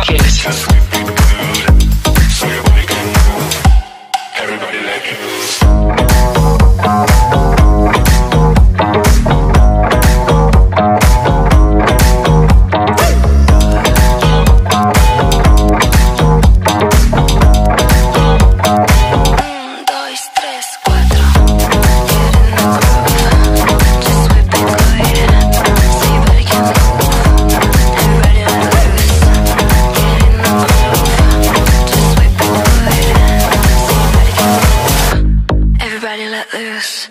kiss. Just make me good, so your body can move. Everybody let loose. Let loose.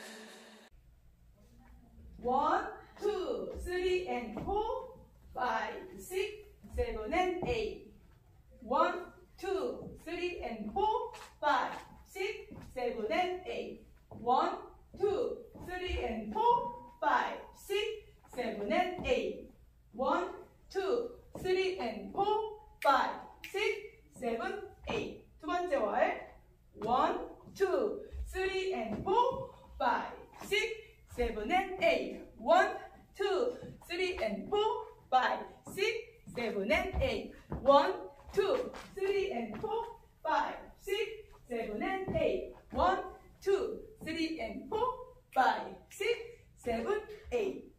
1, 2, 3 and 4, 5, 6, 7 and 8. 1, 2, 3 and 4, 5, 6, 7 and 8. 1, 2, 3 and 4, 5, 6, 7 and 8. 1, 2, 3 and 4, 5, 6, 7, 8. 두 번째 월 1, 2, 3 and 4, 5, 6, 7 and 8. 1, 2, 3 and 4, 5, 6, 7 and 8. 1, 2, 3 and 4, 5, 6, 7 and 8. 1, 2, 3 and 4, 5, 6, 7, 8.